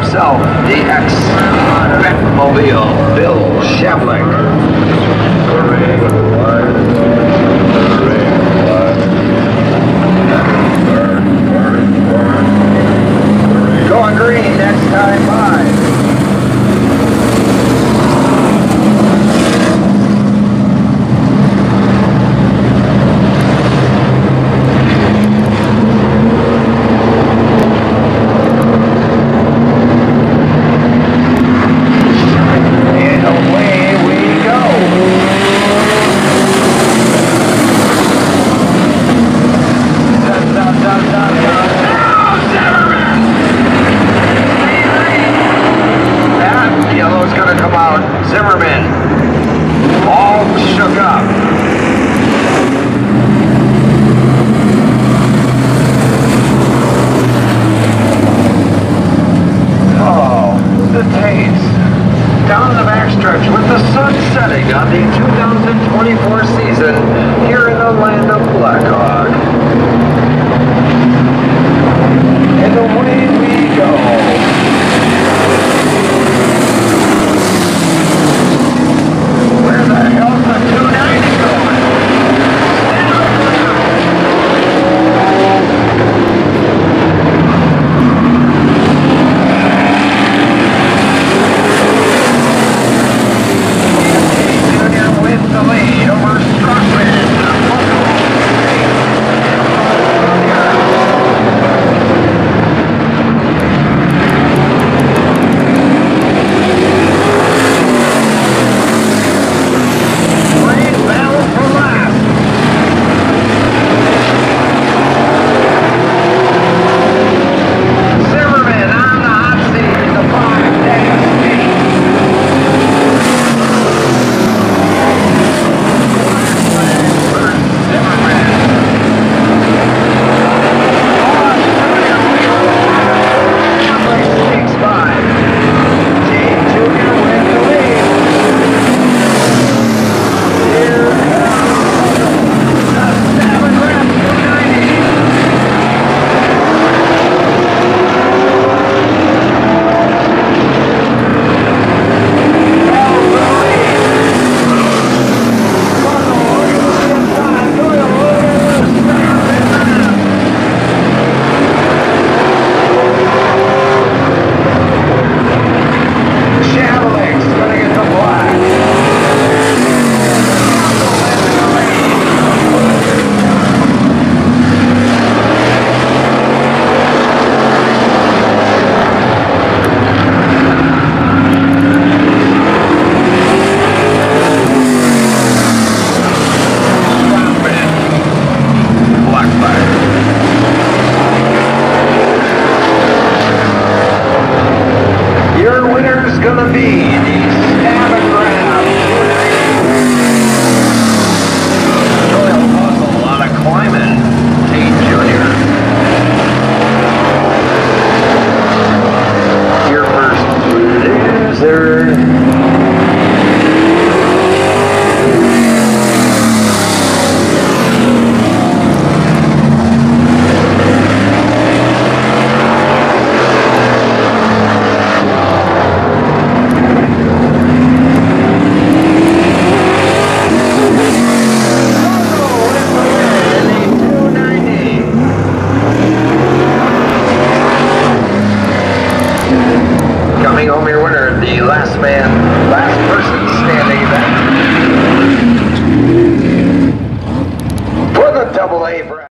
himself, the ex-Batmobile, Bill Shavlik. Going green next time by. Zimmerman, all shook up. Oh, the taste. Down the backstretch with the sun setting on the 2024 season here in the land of Blackhawk. And away we go. Where the hell's the 290 going? Junior wins the lead over Stockman. Gonna be the stab and grab. Doyle Puzzle, a lot of climbing. Tate Jr. Your first loser. Coming home your winner, the last man